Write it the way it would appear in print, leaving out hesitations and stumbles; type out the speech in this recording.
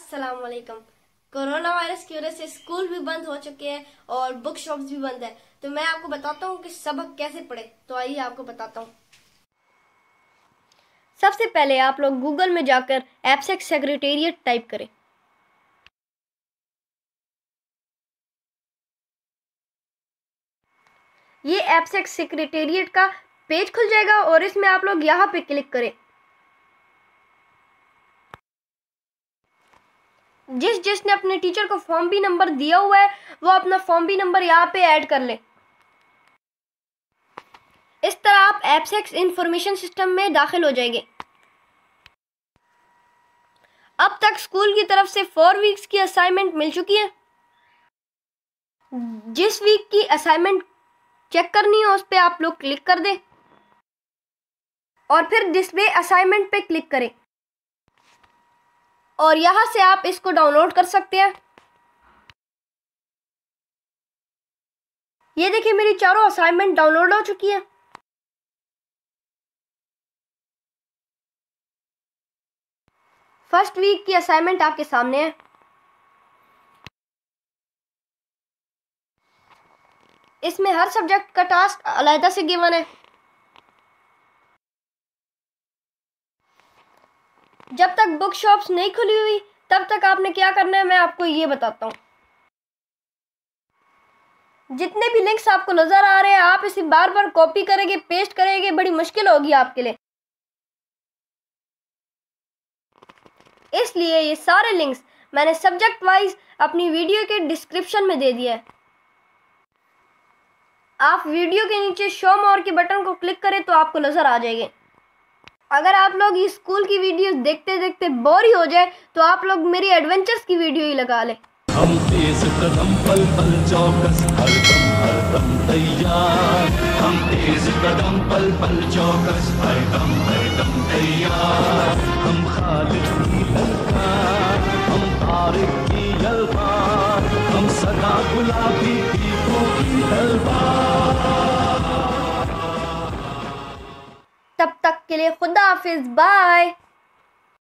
अस्सलाम वालेकुम। Corona virus की वजह से स्कूल भी बंद हो चुके हैं और बुक शॉप्स भी बंद है, तो मैं आपको बताता हूँ कि सबक कैसे पढ़े। तो आइए आपको बताता हूँ। सबसे पहले आप लोग गूगल में जाकर एप्सेक सेक्रेटेरिएट टाइप करें। ये एप्सेक सेक्रेटेरिएट का पेज खुल जाएगा और इसमें आप लोग यहाँ पे क्लिक करें। जिसने अपने टीचर को फॉर्म बी नंबर दिया हुआ है वो अपना फॉर्म बी नंबर यहाँ पे ऐड कर ले। इस तरह आप एप्सेक इंफॉर्मेशन सिस्टम में दाखिल हो जाएंगे। अब तक स्कूल की तरफ से 4 वीक्स की असाइनमेंट मिल चुकी है। जिस वीक की असाइनमेंट चेक करनी है उस पर आप लोग क्लिक कर दें और फिर डिस्प्ले असाइनमेंट पे क्लिक करें और यहां से आप इसको डाउनलोड कर सकते हैं। ये देखिए मेरी चारों असाइनमेंट डाउनलोड हो चुकी है। फर्स्ट वीक की असाइनमेंट आपके सामने है। इसमें हर सब्जेक्ट का टास्क अलग से गिवन है। जब तक बुक शॉप्स नहीं खुली हुई तब तक आपने क्या करना है मैं आपको ये बताता हूँ। जितने भी लिंक्स आपको नजर आ रहे हैं आप इसे बार बार कॉपी करेंगे, पेस्ट करेंगे, बड़ी मुश्किल होगी आपके लिए। इसलिए ये सारे लिंक्स मैंने सब्जेक्ट वाइज अपनी वीडियो के डिस्क्रिप्शन में दे दिया है। आप वीडियो के नीचे शो मोर के बटन को क्लिक करें तो आपको नजर आ जाएंगे। अगर आप लोग ये स्कूल की वीडियोस देखते देखते बोर ही हो जाए तो आप लोग मेरी एडवेंचर्स की वीडियो ही लगा लें। हम तेज कदम पल पल चौकस हरदम तैयार। हम तेज कदम पल पल चौकस हरदम तैयार। हम खालिद की ललकार, हम तारिक की यलकार, हम सदा गुलाबी दीपों की तलवार। तब तक के लिए खुदा हाफिज, बाय।